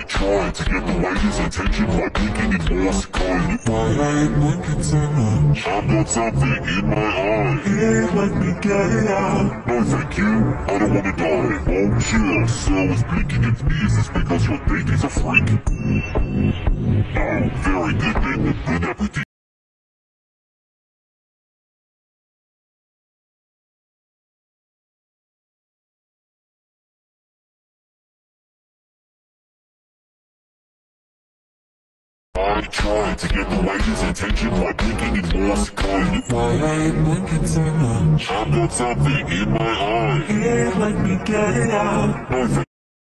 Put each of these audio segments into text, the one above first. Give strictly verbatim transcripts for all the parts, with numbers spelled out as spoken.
try to get the ladies' attention by blinking in Morse code. Why I ain't blinking so much? I've got something in my eye. Yeah, let me get it out. No thank you, I don't wanna die. Oh chill, so I was blinking at me. Is this because your date is a freak? Oh, very good then, good everything. I tried to get the ladies' attention by blinking in Morse code. Why I ain't blinking so much? I've got something in my eye. Yeah, let me get it out. No thank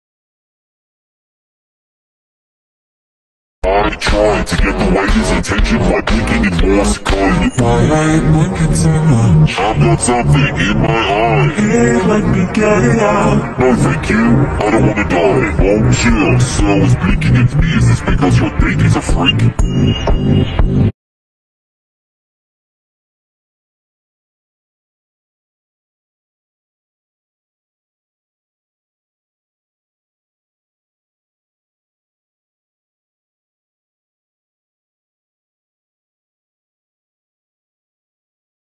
I tried to get the ladies' attention by blinking in Morse code. Why I ain't blinking so much? I've got something in my eye. Yeah, let me get it out. No thank you, I don't wanna die. Oh chill, so I was blinking at me. Is this because your date is a freak?